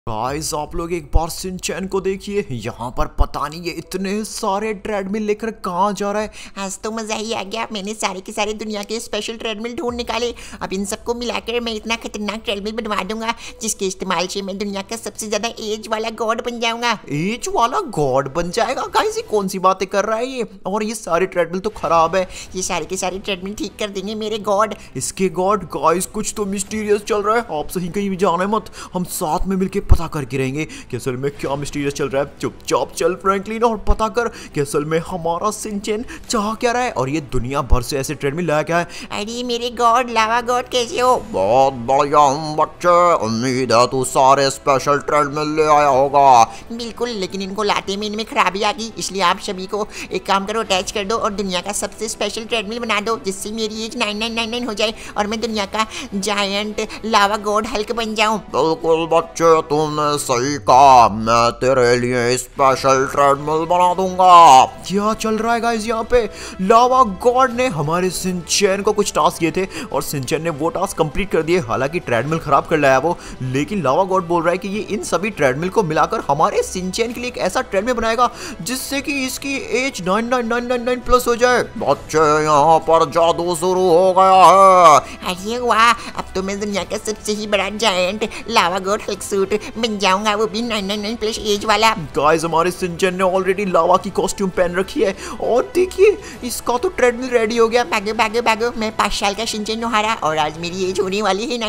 Guys आप लोग एक बार सिंचैन को देखिए, यहाँ पर पता नहीं ये इतने सारे ट्रेडमिल लेकर कहाँ जा रहा है। आज तो मज़ा ही आ गया। मैंने सारे के सारे दुनिया के स्पेशल ट्रेडमिल ढूंढ निकाले। अब इन सबको मिलाकर मैं इतना खतरनाक ट्रेडमिल बनवा दूंगा जिसके इस्तेमाल से मैं दुनिया का सबसे ज्यादा एज वाला गॉड बन जाऊंगा। एज वाला गॉड बन जाएगा? गाइस ये कौन सी बातें कर रहा है ये? और ये सारे ट्रेडमिल तो खराब है। ये सारे के सारे ट्रेडमिल ठीक कर देंगे मेरे गॉड। इसके गॉड? गाइस कुछ तो मिस्टीरियस चल रहा है। आप सही कहीं भी जाना है मत, हम साथ में मिलके पता करके रहेंगे कि असल में क्या मिस्टीरियस चल रहा है। चुपचाप चल फ्रैंकलिन और पता कर कि असल में हमारा सिंचैन चाह क्या रहा है और ये दुनिया भर से ऐसे ट्रेडमिल लाया क्या है। अरे मेरे गॉड, लावा गॉड कैसे हो? बहुत बढ़िया बच्चे, उम्मीद है तू सारे स्पेशल ट्रेडमिल ले आया होगा। बिल्कुल, लेकिन इनको लाते में इनमें खराबी आ गई, इसलिए आप सभी को एक काम करो, अटैच कर दो और दुनिया का सबसे स्पेशल ट्रेडमिल बना दो जिससे मेरी एज 9999 हो जाए और मैं दुनिया का जायंट लावा गॉड हल्क बन जाऊं। बिल्कुल बच्चे, तुमने सही कहा। मैं तेरे लिए स्पेशल ट्रेडमिल बना दूंगा। क्या चल रहा है गाइस यहाँ पे? लावा गॉड ने हमारे सिंचैन को कुछ टास्क दिए थे और सिंचैन ने वो टास्क कंप्लीट कर दिए। हालांकि ट्रेडमिल खराब कर लाया वो, लेकिन लावा गॉड बोल रहा है कि ये इन सभी ट्रेडमिल को मिलाकर हमारे सिंचैन के लिए एक ऐसा ट्रेडमिल बनाएगा जिससे कि इसकी एज 99999 प्लस हो जाए। बच्चे, यहाँ पर जादू शुरू हो गया है। अरे वाह, अब तो मैं दुनिया का सबसे ही बड़ा giant lava god Hulk suit बन जाऊंगा, वो भी 999 प्लस एज वाला। गाइस हमारे सिंचैन ने ऑलरेडी लावा की कॉस्ट्यूम पहन रखी है और देखिए इसका तो ट्रेडमिल रेडी हो गया। भागो भागो भागो, मैं 5 साल का सिंचैन नोहारा और आज मेरी एज होने वाली है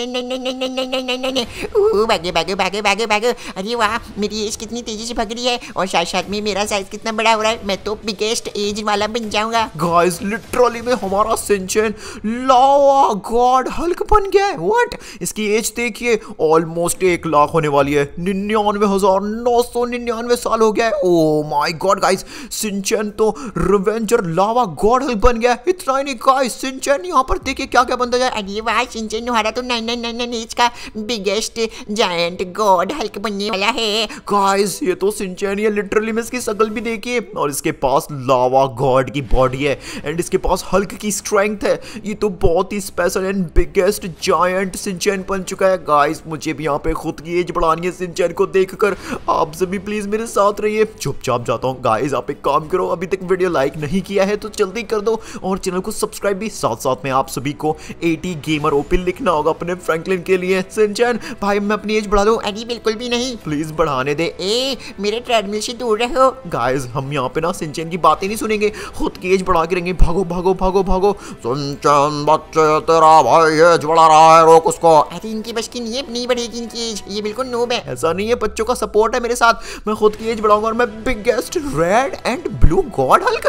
999999999। भागो भागो भागो भागो भागो। अरे वाह, मेरी एज कितनी तेजी से भाग रही है और साथ साथ में मेरा साइज कितना बड़ा हो रहा है। मैं तो बिगेस्ट एज वाला बन जाऊंगा। गाइस लिटरली में हमारा सिंचैन लावा गॉड हल्क बन गया है। व्हाट? इसकी एज देखिए, ऑलमोस्ट 1 लाख होने वाली है। 99,999 साल हो गया है। Oh my god guys, Shinchan तो रिवेंजर लावा गॉड हल्क बन गया है। इतना ही नहीं गाइस, सिंचैन यहाँ पर देखिए क्या क्या बनता जाए। अरे वाह, सिंचैन नोहारा तो 999 एज का बिगेस्ट जायंट गॉड हल्क बनने वाला है। गाइस ये तो सिंचैन है, लिटरली में इसकी शक्ल भी देखिए और इसके पास लावा गॉड की बॉडी है एंड इसके पास हल्क की स्ट्रेंथ है। ये तो बहुत ही special and biggest giant Shinchan बन चुका है। गाइस मुझे भी यहाँ पे खुद की एज बढ़ानी है सिंचैन को देखकर। आप सभी प्लीज मेरे साथ रहिए। चुपचाप जाता हूँ। गाइस आप एक काम करो, अभी तक वीडियो लाइक नहीं किया है तो जल्दी कर दो और चैनल को सब्सक्राइब भी। साथ साथ में आप सभी को 80 गेमर ओपन लिखना होगा अपने फ्रैंकलिन के लिए। सिंचैन भाई मैं अपनी एज बढ़ा दूं? अरे बिल्कुल भी नहीं, प्लीज बढ़ाने दे। ए मेरे ट्रेडमिल से दूर रहो। गाइस हम यहाँ पे ना सिंचैन की बातें नहीं सुनेंगे, खुद की एज बढ़ा के रहेंगे। भागो भागो भागो भागो। सिंचैन बच्चे, तेरा भाई एज बढ़ा रहा है, रोक उसको। अरे इनकी बस की नहीं बढ़ेगी इनकी एज, ये बिल्कुल नूब है। ऐसा नहीं है, बच्चों का सपोर्ट है मेरे साथ। मैं खुद की एज बढ़ाऊंगा और मैं biggest red and blue god Hulk.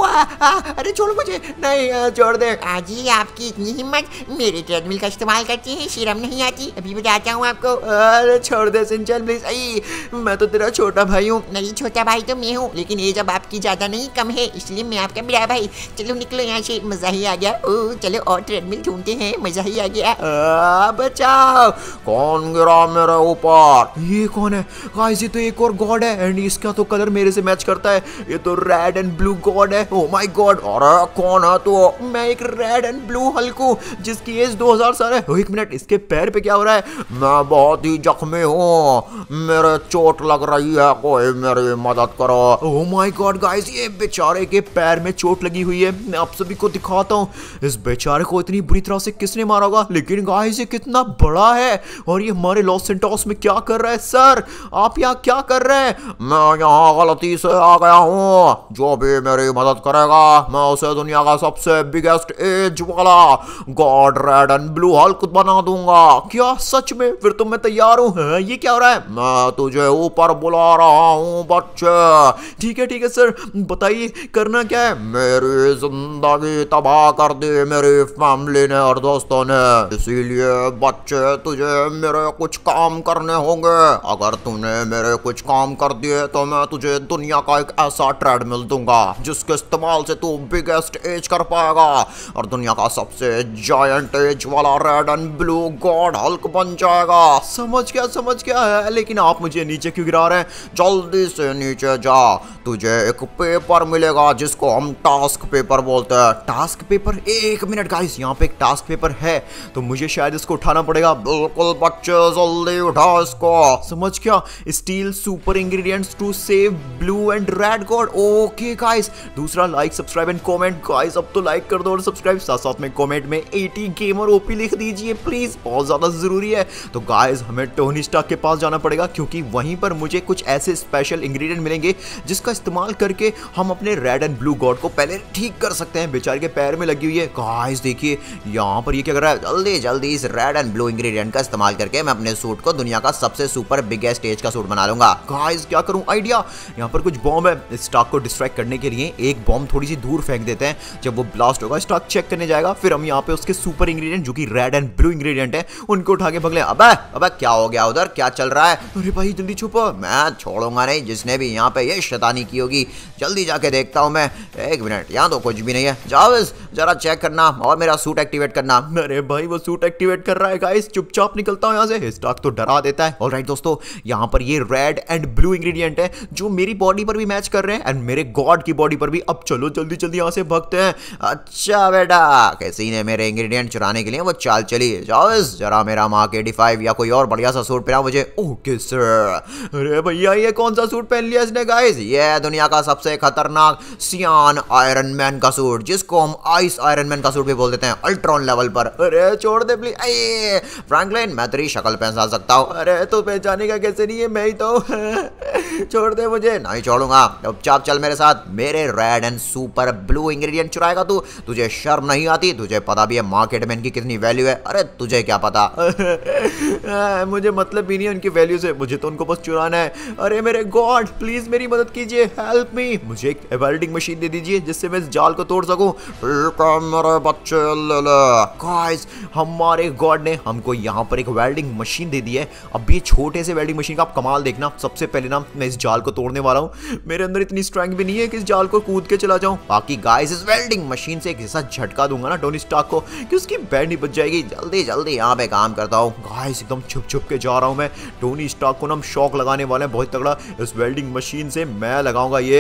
अरे छोड़ मुझे, नहीं छोड़ दे। आजी आपकी इतनी हिम्मत, मेरे ट्रेडमिल का इस्तेमाल करती है, शर्म नहीं आती? अभी बताता हूँ आपको। अरे छोड़ दे सिंचैन प्लीज। मैं तो तेरा छोटा भाई हूँ। नहीं, छोटा भाई तो मैं हूँ, लेकिन एज अब आपकी ज्यादा नहीं कम है, इसलिए मैं आपका बड़ा भाई। चलो निकलो यहाँ से, मजा ही आ गया। ओ चलो और ट्रेडमिल ढूंढते हैं, मजा ही आ गया। बचाओ। कौन गिरा मेरे ऊपर? ये कौन है? गाइस ये तो एक और गॉड है एंड इसका तो कलर मेरे से मैच करता है। ये तो रेड एंड ब्लू गॉड है। Oh my god. अरे कौन है तू? मैं एक रेड एंड ब्लू हल्क हूँ जिसकी एज 2000 साल है। एक मिनट, इसके पैर पे क्या हो रहा है? मैं बहुत ही जख्मी हूँ, मेरे चोट लग रही है, कोई मेरी मदद करो। ओह माय गॉड गाइस, ये बेचारे के पैर में चोट लगी हुई है। मैं आप सभी को दिखाता हूँ इस बेचारे को इतनी बुरी तरह से किसने मारा होगा। लेकिन गाइस ये कितना बड़ा है और ये हमारे लॉस सेंटोस में क्या कर रहा है? सर आप यहाँ क्या कर रहे हैं? मैं यहाँ गलती से आ गया हूँ, जो भी मेरी मदद करेगा मैं उसे दुनिया का सबसे बिगेस्ट एज वाला god red and blue Hulk बना दूंगा। क्या सच में? फिर तो मैं तैयार हूँ। ये क्या हो रहा है? मैं तुझे ऊपर बुला रहा हूँ बच्चे। ठीक है सर, बताइए करना क्या है? मेरी जिंदगी तबाह कर दी मेरी फैमिली ने और दोस्तों ने, इसीलिए बच्चे तुझे मेरे कुछ काम करने होंगे। अगर तूने मेरे कुछ काम कर दिए तो मैं तुझे दुनिया का एक ऐसा ट्रेडमिल दूंगा जिसके इस्तेमाल से तू बिगेस्ट एज कर पाएगा और दुनिया का सबसे जायंट एज वाला red and blue god Hulk बन जाएगा। समझ गया है, लेकिन आप मुझे नीचे क्यों गिरा रहे हैं? जल्दी से नीचे जा, तुझे एक पेपर मिलेगा जिसको हम टास्क पेपर बोलते हैं। Task paper? एक मिनट गाइस, यहाँ पे एक टास्क पेपर है तो मुझे शायद इसको उठाना पड़ेगा। बिल्कुल बच्चे, जल्दी उठाओ इसको। समझ क्या, steal super ingredients to save blue and red god. Okay guys, दूसरा like subscribe and comment. Guys अब तो लाइक कर दो और सब्सक्राइब, साथ साथ में कमेंट में 80 गेमर ओपी लिख दीजिए प्लीज, बहुत ज्यादा जरूरी है। तो गाइस हमें टोनी स्टार्क के पास जाना पड़ेगा, क्योंकि वहीं पर मुझे कुछ ऐसे स्पेशल इंग्रेडिएंट मिलेंगे जिसका इस्तेमाल करके हम अपने रेड एंड ब्लू गॉड को पहले ठीक कर सकते हैं। बेचारे के पैर में लगी हुई है। गाइस देखिए यहाँ पर ये क्या कर रहा है, जल्दी जल्दी इस रेड एंड ब्लू इंग्रेडिएंट का इस्तेमाल करके मैं अपने सूट को दुनिया का सबसे सुपर बिगेस्ट स्टेज का सूट बना लूंगा। गाइस क्या करूं, आइडिया, यहाँ पर कुछ बॉम्ब है। स्टार्क को डिस्ट्रैक्ट करने के लिए एक बॉम्ब थोड़ी सी दूर फेंक देते हैं। जब वो ब्लास्ट होगा स्टार्क चेक करने जाएगा, फिर हम यहाँ पे उसके सुपर इंग्रेडिएंट जो कि रेड एंड ब्लू इंग्रेडिएंट है उनको उठा के भगले। अबे क्या हो गया उधर, क्या चल रहा है? अरे भाई जल्दी छुपो, मैं छोड़ूंगा नहीं जिसने भी यहाँ पे ये शैतानी की होगी। जल्दी जाके देखता हूँ मैं। एक मिनट, यहाँ तो कुछ भी नहीं है। जावेद जरा चेक करना और मेरा सूट एक्टिवेट करना। अरे भाई वो सूट एक्टिवेट कर रहा है। गाइस चुपचाप निकलता हूँ यहाँ से, स्टार्क तो डरा देता है। ऑलराइट दोस्तों, यहाँ पर ये रेड एंड ब्लू इंग्रेडिएंट है जो मेरी बॉडी पर भी मैच कर रहे हैं एंड मेरे गॉड की बॉडी पर भी। अब चलो जल्दी जल्दी यहाँ से भागते हैं। अच्छा बेटा, किसी ने मेरे इंग्रेडिएंट चुराने के लिए वो चाल चली। जावेद जरा मेरा मार्क 85 या कोई और बढ़िया सा सूट पहना मुझे। Okay sir. अरे भैया ये कौन सा सूट पहन लिया इसने? गाइस ये है दुनिया का सबसे खतरनाक सियान आयरन मैन का सूट, जिसको हम आइस आयरन मैन का सूट भी बोल देते हैं, अल्ट्रॉन लेवल पर। अरे छोड़ दे प्लीज। अरे फ्रैंकलिन, मैं तेरी शक्ल पहचान सकता हूँ। अरे तो पहचानेगा कैसे? नहीं है मैं ही तो छोड़ दे मुझे। नहीं छोड़ूंगा, चुपचाप चल मेरे साथ। मेरे red and super blue ingredient चुराएगा तू? तुझे शर्म नहीं आती? तुझे पता भी है मार्केट में इनकी कितनी वैल्यू है। अरे तुझे क्या पता? मुझे मतलब भी नहीं है उनकी वैल्यू से, मुझे तो उनको बस चुराना है। अरे मेरे गॉड प्लीज मेरी मदद कीजिए, हेल्प मी। मुझे एक वेल्डिंग मशीन दे दीजिए जिससे मैं इस जाल को तोड़ सकूं। ठीक है मेरे बच्चे, ले ले। गाइस हमारे गॉड ने हमको यहाँ पर एक वेल्डिंग मशीन दे दी है। अब ये छोटे से वेल्डिंग मशीन का आप कमाल देखना। सबसे पहले ना मैं इस जाल को तोड़ने वाला हूँ। मेरे अंदर इतनी स्ट्रेंथ भी नहीं है कि इस जाल को कूद के चला जाऊं। बाकी गाइस इस वेल्डिंग मशीन से एक ऐसा झटका दूंगा ना टोनी स्टार्क को कि उसकी बैंड ही बच जाएगी। जल्दी जल्दी यहाँ पे काम करता हूँ। गाइस एकदम छुप छुप के जा रहा हूँ मैं। टोनी स्टार्क को ना हम शॉक लगाने वाले हैं बहुत तगड़ा। इस वेल्डिंग मशीन से मैं लगाऊंगा ये।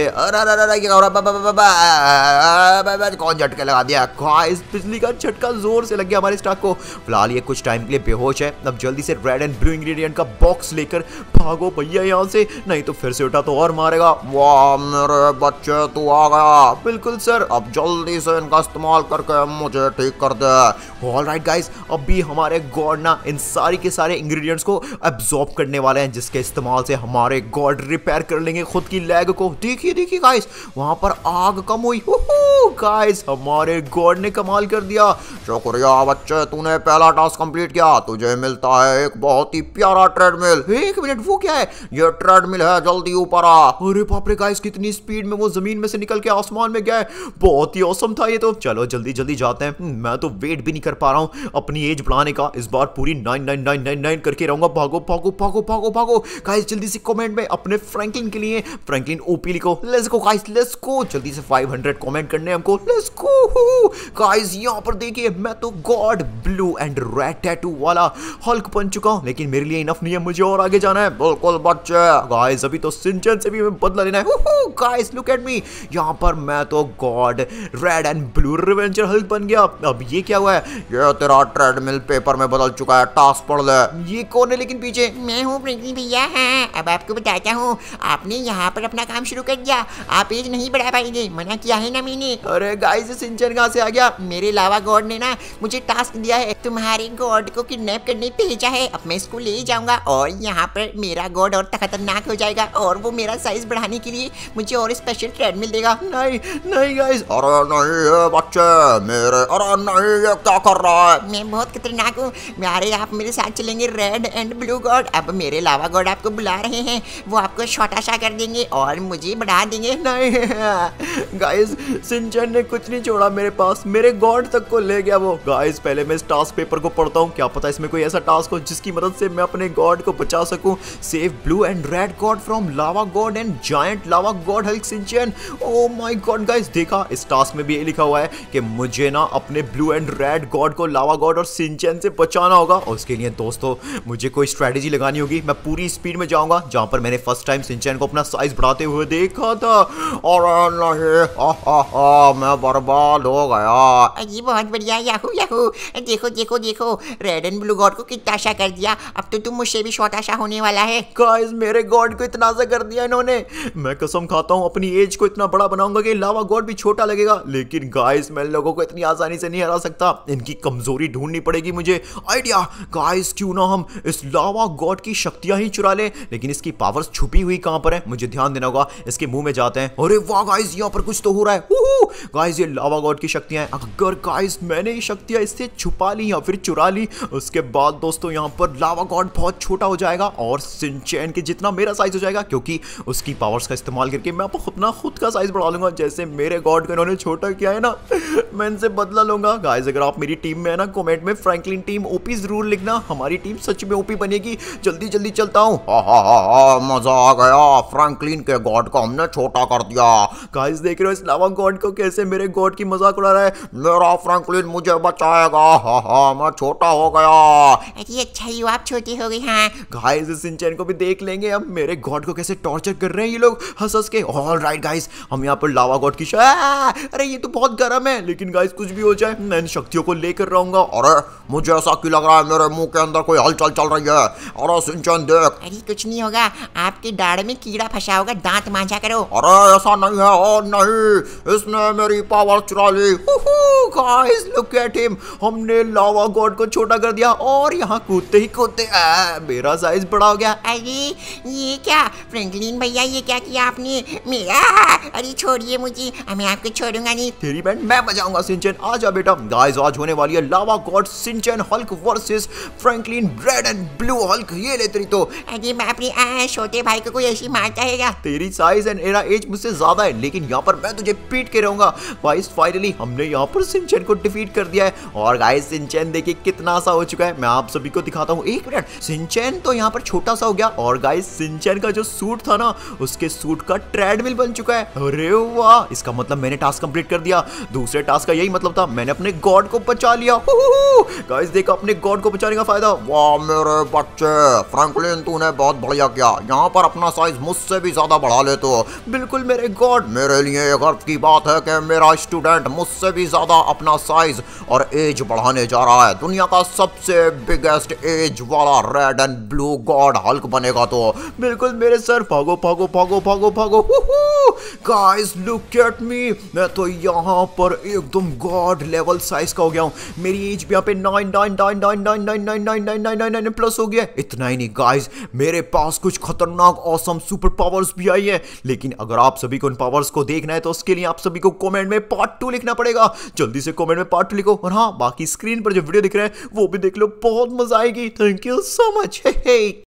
कौन झटके लगा दिया? गाइस बिजली का झटका जोर से लग गया हमारे स्टार्क को। फिलहाल ये कुछ टाइम के लिए बेहोश है। अब जल्दी से रेड एंड ब्लू इंग्रेडिएंट का बॉक्स लेकर भागो भैया यहाँ से, नहीं तो फिर से उठा तो और मारेगा। वाह मेरे बच्चे तू आ गया। बिल्कुल सर, अब जल्दी से इनका इस्तेमाल करके मुझे ठीक कर दे। ऑलराइट गाइस, अब भी हमारे गॉड ना इन सारी के सारे इंग्रेडिएंट्स को एब्जॉर्ब करने वाले हैं, जिसके इस्तेमाल से हमारे गॉड रिपेयर कर लेंगे खुद की लेग को। देखिए देखिए गाइस, वहां पर आग कम हुई। गाइस हमारे गॉड ने कमाल कर दिया। शुक्रिया बच्चे, तूने पहला टास्क कंप्लीट किया। तुझे मिलता है एक बहुत ही प्यारा ट्रेडमिल। एक मिनट, वो क्या है? ये ट्रेडमिल है, जल्दी ऊपर आ। अरे बाप रे गाइस, कितनी स्पीड में वो जमीन में से निकल के आसमान में गया है। बहुत ही औसम था ये तो। चलो जल्दी जल्दी जाते हैं। मैं तो वेट भी नहीं कर पा रहा हूँ अपनी एज बढ़ाने का। इस बार पूरी 99999 करके रहूंगा। भागो भागो भागो भागो भागो गाइस, जल्दी से कमेंट में अपने फ्रैंकलिन के लिए फ्रैंकलिन ओपी लिखो। Let's go guys, let's go. जल्दी से 500 कमेंट करने हमको। Let's go guys. यहाँ पर देखिए, मैं तो god blue and red tattoo वाला हल्क बन चुका हूँ, लेकिन मेरे लिए इनफ नहीं है, मुझे और आगे जाना है। बिल्कुल बच्चे। गाइस अभी तो सिंचन से भी मैं बदला लेना है। गाइस लुक एट मी, यहाँ पर मैं तो god red and blue revenger Hulk बन गया। अब ये क्या हुआ है? ये तेरा ट्रेडमिल पेपर में बदल चुका है, टास्क पढ़ ले। ये कौन है लेकिन पीछे? मैं हूँ फ्रैंकलिन भैया। हाँ, अब आपको बताता हूँ, आपने यहाँ पर अपना काम शुरू कर दिया। आप एज नहीं बढ़ा पाएंगे, मना किया है ना मैंने। अरे गाइस सिंचन कहाँ से आ गया? मेरे लावा गॉड ने ना मुझे टास्क दिया है, तुम्हारे गॉड को किडनैप करने भेजा है। अब मैं इसको ले जाऊंगा और यहाँ पर मेरा गॉड और खतरनाक हो जाएगा, और वो मेरा साइज बढ़ाने के लिए मुझे और स्पेशल ट्रेडमिल देगा। नहीं नहीं गाइस। अरे नहीं ये बच्चे मेरे, अरे नहीं ये क्या कर रहा है? मैं बहुत खतरनाक हूँ। अरे आप मेरे साथ चलेंगे रेड एंड ब्लू गॉड। अब मेरे लावा गॉड आपको बुला रहे हैं, वो आपको छोटा सा कर देंगे और मुझे बढ़ा देंगे। नहीं गाइस, सिंचन ने कुछ नहीं छोड़ा मेरे पास, मेरे गॉड तक को ले गया वो। गाइस पहले मैं इस टास्क पेपर को पढ़ता हूँ, क्या पता इसमें कोई ऐसा टास्क हो जिसकी मदद से मैं अपने गॉड को बचा सकूं। Save blue and red god from lava god and giant lava god Hulk Shinchan. Oh my god guys, देखा इस टास्क में भी ये लिखा हुआ है कि मुझे ना अपने ब्लू एंड रेड गॉड को लावा गॉड और सिंचन से बचाना होगा। और उसके लिए दोस्तों मुझे कोई स्ट्रेटेजी लगानी होगी। मैं पूरी स्पीड में जाऊंगा जहां पर मैंने फर्स्ट टाइम सिंचन को अपना साइज बढ़ाते हुए देखा था। और नहीं, मैं बर्बाद हो गया। ये बहुत बढ़िया, याहू याहू। देखो देखो देखो, रेड एंड ब्लू गॉड को कितना अच्छा कर दिया। अब तो तुम मुझसे भी छोटा सा होने वाला है। गाइस मेरे गॉड को इतना सा कर दिया इन्होंने। मैं कसम खाता हूँ अपनी एज को इतना बड़ा बनाऊंगा कि लावा गॉड भी छोटा लगेगा। लेकिन गाइस मैं लोगों को इतनी आसानी से नहीं हरा सकता, इनकी कमजोरी ढूंढनी पड़ेगी मुझे। आइडिया गाइस, क्यों ना हम इस लावा गॉड की शक्तियां ही चुरा लें। लेकिन इसकी पावर्स छुपी हुई कहां पर है, मुझे ध्यान देना होगा। इसके मुंह में जाते हैं। अरे वाह गाइस, यहाँ पर कुछ तो हो रहा है। गाइस ये लावा गॉड की शक्तियां हैं। अगर गाइस मैंने ये शक्तियां इससे छुपा ली या फिर चुरा ली, उसके बाद दोस्तों यहाँ पर लावा गॉड बहुत छोटा हो जाएगा और शिनचैन के जितना मेरा साइज हो जाएगा, क्योंकि उसकी पावर्स का इस्तेमाल करके मैं अपना खुद का साइज बढ़ा लूंगा। जैसे मेरे गॉड को इन्होंने छोटा किया है ना, मैं इनसे बदला लूंगा। गाइस अगर आप मेरी टीम में है ना, कमेंट में फ्रैंकलिन टीम ओपी जरूर लिखना, हमारी टीम सच में ओपी बनेगी। जल्दी जल्दी चलता हूँ। मजा आ गया, फ्रैंकलिन के गॉड को हमने छोटा कर दिया। गाइस देख रहे हो इस लावा गॉड को कैसे मेरे गॉड की मजाक उड़ा रहा है। मेरा फ्रैंकलिन मुझे बचाएगा। मैं छोटा हो गया। अरे अच्छा ही आप छोटे हो गए। हाँ गाइस इस शिनचैन को भी देख लेंगे अब, मेरे गॉड को कैसे टॉर्चर कर रहे हैं ये लोग हंस हंस के। ऑलराइट गाइस, हम यहाँ पर लावा गॉड की अरे ये तो बहुत गर्म है। लेकिन गाइस कुछ भी हो जाए, मैं इन शक्तियों को लेकर रहूंगा। अरे मुझे ऐसा क्यों लग रहा है मेरे मुंह के अंदर कोई हलचल चल रही है। अरे शिनचैन देख। अरे कुछ नहीं होगा, आपके दाढ़ में कीड़ा फंसा होगा, दांत मांझा करो। अरे ऐसा नहीं है। और नहीं, इसने मेरी पावर चुरा ली। गाइस लुक एट हिम, हमने लावा गॉड को छोटा कर दिया और यहाँ कूदते ही कूदते मेरा साइज बड़ा हो गया। अरे ये क्या फ्रैंकलिन भैया, ये क्या किया आपने मेरा? अरे छोड़िए मुझे, मैं आपको छोड़ूंगा नहीं। तेरी बैंड मैं बजाऊंगा। शिनचैन आजा बेटा। गाइस आज होने वाली है lava god Shinchan Hulk versus Franklin red and blue Hulk. ये ले तेरी तो। अरे बाप रे, छोटे भाई को कोई ऐसी मारता है? तेरी साइज एंड मेरा एज मुझसे ज्यादा है, लेकिन यहाँ पर मैं तुझे पीट के रहूंगा। गाइस फाइनली हमने यहाँ पर शिनचैन को डिफीट कर दिया है। और गाइस शिनचैन देखिए कितना सा हो चुका है, मैं आप सभी को दिखाता हूँ। एक मिनट, शिनचैन तो यहाँ पर छोटा सा हो गया और गाइस शिनचैन का जो सूट था ना, उसके सूट का ट्रेडमिल बन चुका है। अरे वाह, इसका मतलब मैंने टास्क कंप्लीट कर दिया। दूसरे टास्क का यही मतलब था, मैंने अपने गॉड को बचा लिया। गाइस देखो अपने गॉड को बचाने का फायदा। वाह मेरे बच्चे, फ्रैंकलिन तूने बहुत बढ़िया किया। यहाँ पर अपना साइज मुझसे भी ज्यादा बढ़ा ले तो। बिल्कुल मेरे गॉड, मेरे लिए गर्व की बात है कि मेरा स्टूडेंट मुझसे भी ज्यादा अपना साइज और एज बढ़ाने जा रहा है। दुनिया का सबसे बिगेस्ट एज वाला red and blue god Hulk बनेगा तो। बिल्कुल मेरे सर, भागो भागो भागो भागो भागो। गाइस लुक एट मी, मैं तो यहाँ पर एकदम गॉड लेवल साइज का हो गया हूँ। मेरी एज भी यहाँ पे 99999999999 प्लस हो गया। इतना ही नहीं गाइस, मेरे पास कुछ खतरनाक ऑसम सुपर पावर्स भी आई है। लेकिन अगर आप सभी को उन पावर्स को देखना है तो उसके लिए आप सभी को कमेंट में पार्ट 2 लिखना पड़ेगा। जल्दी से कमेंट में पार्ट 2 लिखो। और हाँ, बाकी स्क्रीन पर जो वीडियो दिख रहे हैं वो भी देख लो, बहुत मजा आएगी। Thank you so much.